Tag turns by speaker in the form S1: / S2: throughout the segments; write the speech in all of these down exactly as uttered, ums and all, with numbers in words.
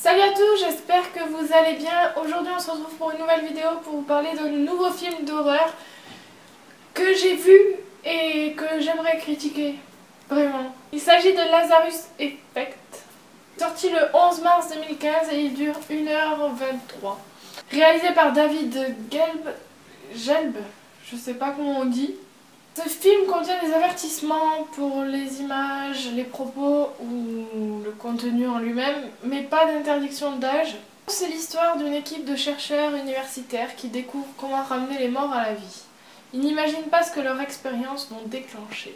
S1: Salut à tous, j'espère que vous allez bien. Aujourd'hui on se retrouve pour une nouvelle vidéo pour vous parler d'un nouveau film d'horreur que j'ai vu et que j'aimerais critiquer, vraiment. Il s'agit de Lazarus Effect, sorti le onze mars deux mille quinze et il dure une heure vingt-trois. Réalisé par David Gelb, Gelb, je sais pas comment on dit. Ce film contient des avertissements pour les images, les propos ou le contenu en lui-même, mais pas d'interdiction d'âge. C'est l'histoire d'une équipe de chercheurs universitaires qui découvrent comment ramener les morts à la vie. Ils n'imaginent pas ce que leurs expériences vont déclencher.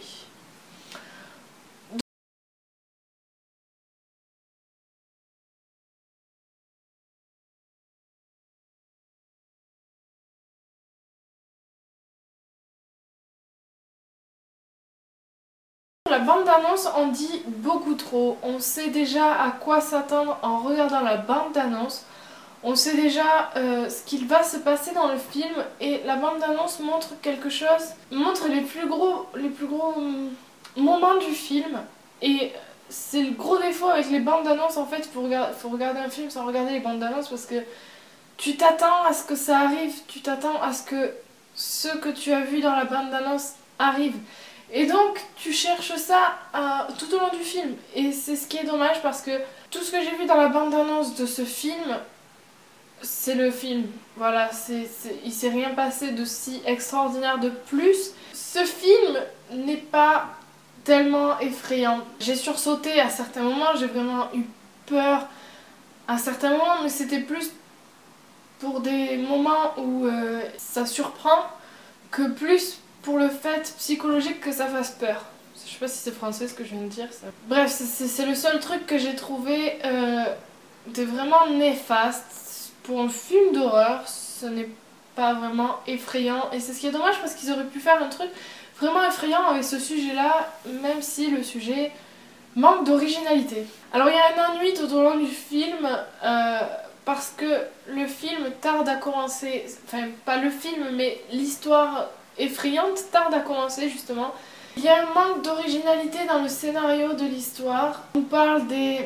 S1: La bande-annonce en dit beaucoup trop. On sait déjà à quoi s'attendre en regardant la bande-annonce. On sait déjà euh, ce qu'il va se passer dans le film et la bande-annonce montre quelque chose, montre les plus gros, les plus gros moments du film. Et c'est le gros défaut avec les bandes-annonces en fait. Il faut regarder, faut regarder un film sans regarder les bandes-annonces parce que tu t'attends à ce que ça arrive, tu t'attends à ce que ce que tu as vu dans la bande-annonce arrive. Et donc tu cherches ça euh, tout au long du film et c'est ce qui est dommage parce que tout ce que j'ai vu dans la bande-annonce de ce film, c'est le film. Voilà, c'est, c'est, il s'est rien passé de si extraordinaire de plus. Ce film n'est pas tellement effrayant. J'ai sursauté à certains moments, j'ai vraiment eu peur à certains moments, mais c'était plus pour des moments où euh, ça surprend que plus pour le fait psychologique que ça fasse peur. Je sais pas si c'est français ce que je viens de dire. Ça. Bref, c'est le seul truc que j'ai trouvé euh, de vraiment néfaste. Pour un film d'horreur, ce n'est pas vraiment effrayant. Et c'est ce qui est dommage parce qu'ils auraient pu faire un truc vraiment effrayant avec ce sujet-là, même si le sujet manque d'originalité. Alors il y a un ennui tout au long du film, euh, parce que le film tarde à commencer. Enfin, pas le film, mais l'histoire effrayante tarde à commencer justement. Il y a un manque d'originalité dans le scénario de l'histoire. On parle des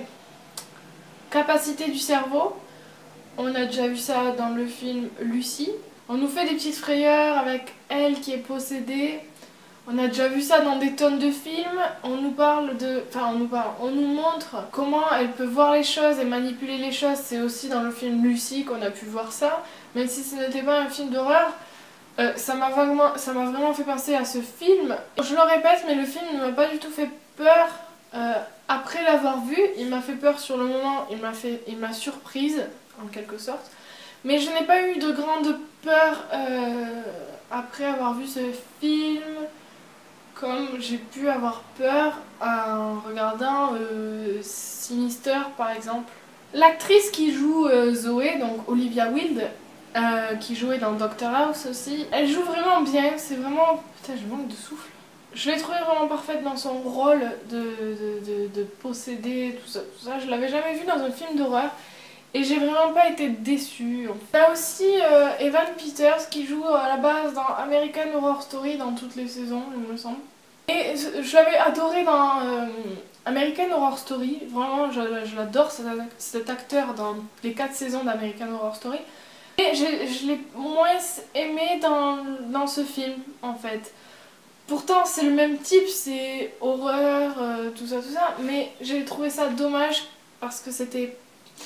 S1: capacités du cerveau. On a déjà vu ça dans le film Lucy. On nous fait des petites frayeurs avec elle qui est possédée. On a déjà vu ça dans des tonnes de films. On nous parle de... Enfin, on nous parle... On nous montre comment elle peut voir les choses et manipuler les choses. C'est aussi dans le film Lucy qu'on a pu voir ça. Même si ce n'était pas un film d'horreur. Euh, ça m'a vaguement, ça m'a vraiment fait penser à ce film. Je le répète, mais le film ne m'a pas du tout fait peur euh, après l'avoir vu. Il m'a fait peur sur le moment, il m'a fait, il m'a surprise en quelque sorte. Mais je n'ai pas eu de grande peur euh, après avoir vu ce film, comme j'ai pu avoir peur en regardant euh, Sinister par exemple. L'actrice qui joue euh, Zoé, donc Olivia Wilde, Euh, qui jouait dans Doctor House aussi. Elle joue vraiment bien, c'est vraiment... Putain, je manque de souffle. Je l'ai trouvée vraiment parfaite dans son rôle de, de, de, de posséder, tout ça, tout ça. Je l'avais jamais vue dans un film d'horreur et j'ai vraiment pas été déçue. Il y a aussi euh, Evan Peters qui joue à la base dans American Horror Story dans toutes les saisons, il me semble. Et je l'avais adoré dans euh, American Horror Story, vraiment je, je l'adore cet acteur dans les quatre saisons d'American Horror Story. Et je, je l'ai moins aimé dans, dans ce film en fait. Pourtant c'est le même type, c'est horreur, euh, tout ça, tout ça, mais j'ai trouvé ça dommage parce que c'était...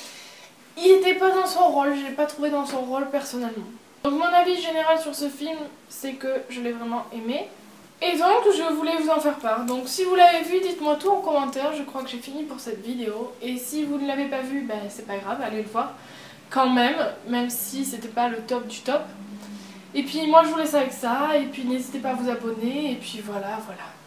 S1: Il était pas dans son rôle, je l'ai pas trouvé dans son rôle personnellement. Donc mon avis général sur ce film, c'est que je l'ai vraiment aimé. Et donc je voulais vous en faire part. Donc si vous l'avez vu, dites-moi tout en commentaire, je crois que j'ai fini pour cette vidéo. Et si vous ne l'avez pas vu, ben c'est pas grave, allez le voir. Quand même, même si c'était pas le top du top. Et puis moi je vous laisse avec ça, et puis n'hésitez pas à vous abonner, et puis voilà, voilà.